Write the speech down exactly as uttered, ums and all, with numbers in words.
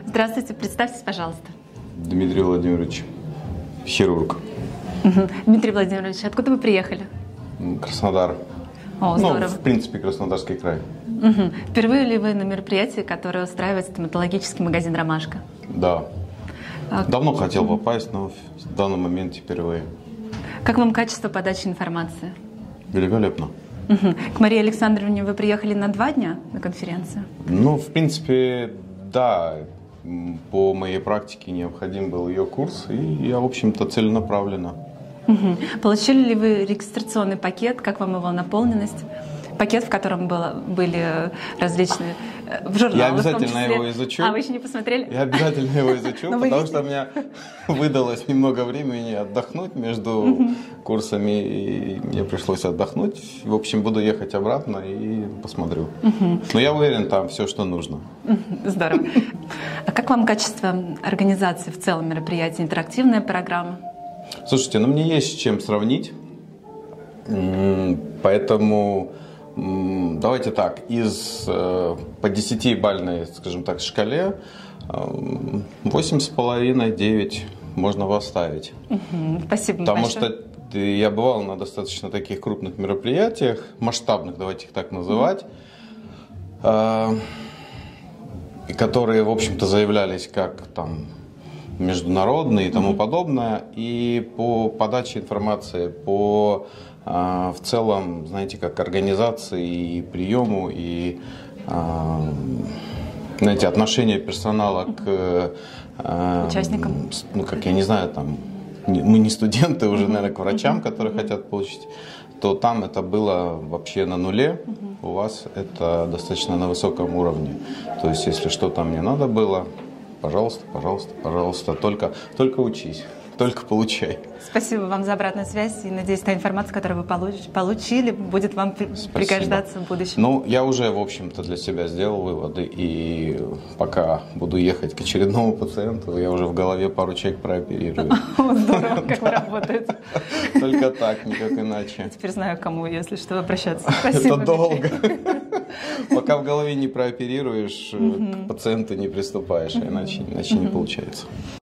Здравствуйте, представьтесь, пожалуйста. Дмитрий Владимирович, хирург. Угу. Дмитрий Владимирович, откуда вы приехали? Краснодар. О, здорово. Ну, в принципе, Краснодарский край. Угу. Впервые ли вы на мероприятии, которое устраивает стоматологический магазин «Ромашка»? Да. А... Давно хотел попасть, но в данный момент впервые. Как вам качество подачи информации? Великолепно. Угу. К Марии Александровне вы приехали на два дня на конференцию? Ну, в принципе, да. По моей практике необходим был ее курс, и я, в общем-то, целенаправленно. Угу. Получили ли вы регистрационный пакет? Как вам его наполненность? Пакет, в котором было, были различные в журналы, я обязательно в том числе. его изучу. А, вы еще не посмотрели? Я обязательно его изучу, потому что у меня выдалось немного времени отдохнуть между курсами, и мне пришлось отдохнуть. В общем, буду ехать обратно и посмотрю. Но я уверен, там все, что нужно. Здорово. А как вам качество организации в целом мероприятия, интерактивная программа? Слушайте, ну мне есть с чем сравнить, поэтому... Давайте так, из по десятибалльной, скажем так, шкале восемь с половиной — девять можно поставить. Угу, спасибо Потому большое. что я бывал на достаточно таких крупных мероприятиях, масштабных, давайте их так называть, угу. которые, в общем-то, заявлялись как там международные и тому угу. подобное. И по подаче информации, по в целом, знаете, как организации и приему, и, знаете, отношение персонала к участникам, ну, как я не знаю, там, мы не студенты уже, наверное, к врачам, которые хотят получить, то там это было вообще на нуле, у вас это достаточно на высоком уровне. То есть, если что-то мне надо было, пожалуйста, пожалуйста, пожалуйста, только, только учись. Только получай. Спасибо вам за обратную связь. И надеюсь, та информация, которую вы получили, будет вам Спасибо. пригождаться в будущем. Ну, я уже, в общем-то, для себя сделал выводы. И пока буду ехать к очередному пациенту, я уже в голове пару человек прооперирую. Здорово, как вы работаете. Только так, никак иначе. Теперь знаю, к кому, если что, обращаться. Это долго. Пока в голове не прооперируешь, к пациенту не приступаешь, иначе не получается.